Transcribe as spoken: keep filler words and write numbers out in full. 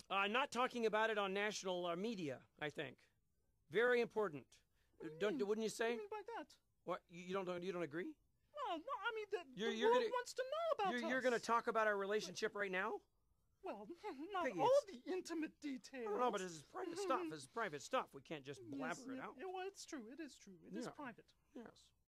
Uh, not talking about it on national uh, media, I think. Very important. What do you don't mean? wouldn't you say? What do you mean by that? What you you don't you don't agree? Well, no, I mean the, You're- the you're world gonna- wants to know about You're, us. you're going to talk about our relationship right now? Well, not Piggy, all it's- the intimate details. I don't know, but this is private stuff. This is private stuff. We can't just blabber yes, it yeah, out. yeah, well, it's true. It is true. It is Yeah. private. Yes.